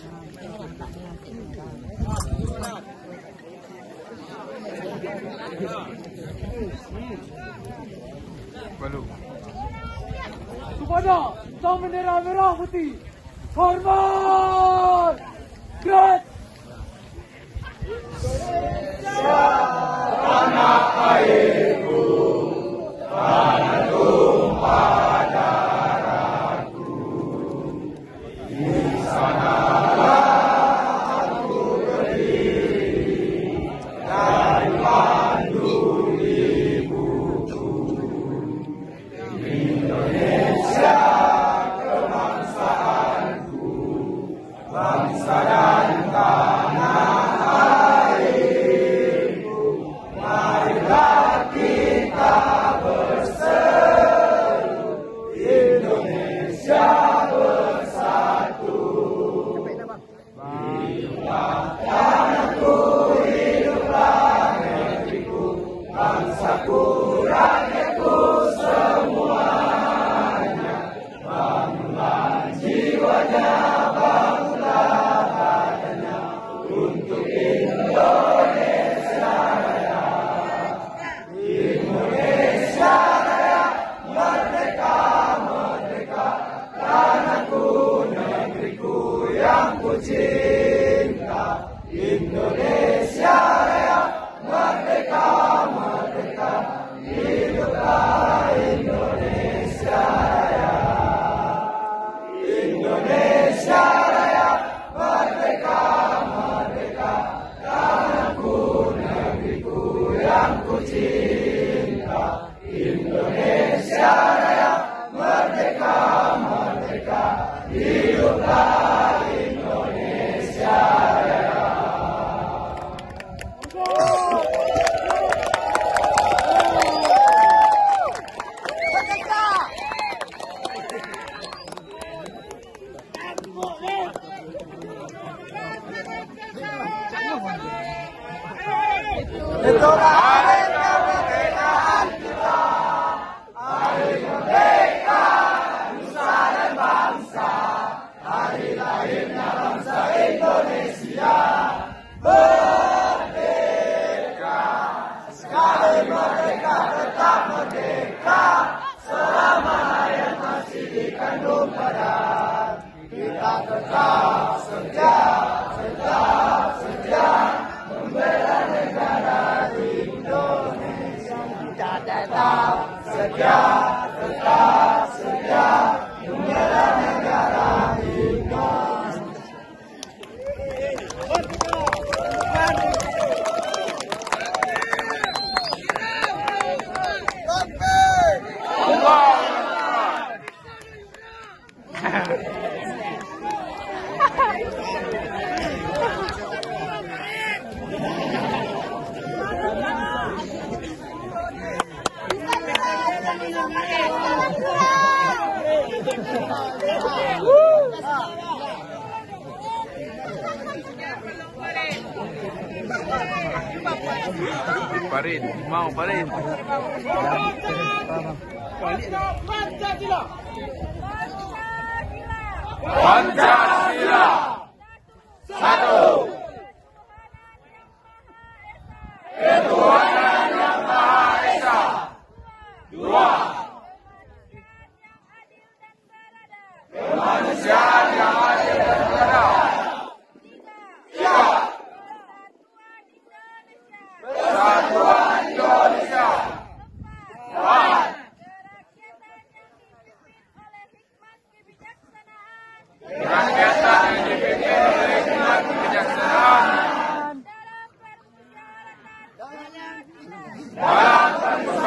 Balu. Kepada Sang Bendera Merah Putih, hormat! Gerak! Indonesia tanah airku, tanah tumpah darahku. Di sanalah aku berdiri dan pandu ibuku. Indonesia kebangsaanku, bangsa dan tanah airku. Marilah kita berseru, Indonesia bersatu. Hiduplah tanahku, hiduplah negeriku, bangsaku, rakyatku semuanya. Bangunlah jiwanya, bangunlah badannya untuk Indonesia Raya. Indonesia Raya, merdeka, merdeka, tanahku, negeriku yang ku cinta. Indonesia Raya, merdeka, merdeka, hiduplah Indonesia Raya. Indonesia Raya, merdeka, merdeka, tanahku, negeriku yang ku cinta. Indonesia Raya, merdeka, merdeka, hiduplah Indonesia Raya. Itu hari kemerdekaan kita, hari merdeka nusa dan bangsa, hari lahirnya bangsa Indonesia. Merdeka, sekali merdeka tetap merdeka, selama hayat masih dikandung badan. Kita tetap setia, tetap setia membela negara Indonesia. Kita tetap setia, tetap setia membela negara Indonesia. Parin, mau parin. Pancasila! Pancasila. Satu! Ketuhanan Yang Maha Esa. Dua! Kemanusiaan yang adil dan beradab. Tiga! Persatuan Indonesia. Empat! Kerakyatan yang dipimpin oleh hikmat kebijaksanaan dalam permusyawaratan